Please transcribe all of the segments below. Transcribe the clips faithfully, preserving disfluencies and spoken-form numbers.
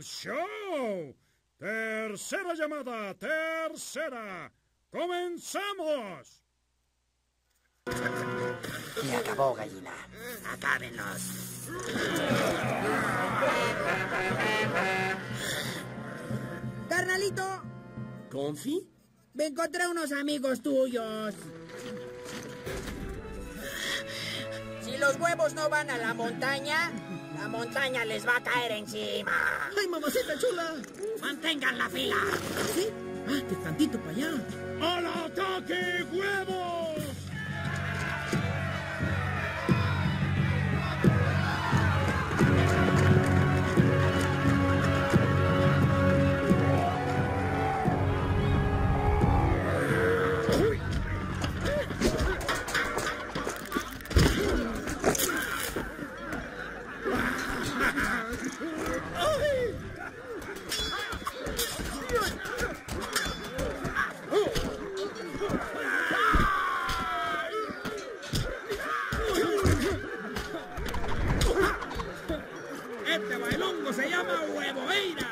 show. Tercera llamada, tercera. ¡Comenzamos! Se acabó, gallina. Acábenlos. Carnalito. ¿Confi? Me encontré unos amigos tuyos. Si los huevos no van a la montaña, la montaña les va a caer encima. ¡Ay, mamacita chula! ¡Mantengan la fila! ¿Sí? ¡Ah, que tantito para allá! ¡Al ataque, huevos! Este bailongo se llama huevoeira.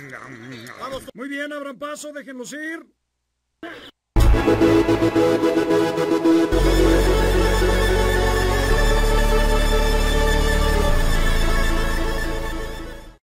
Muy bien, abran paso, déjenlos ir.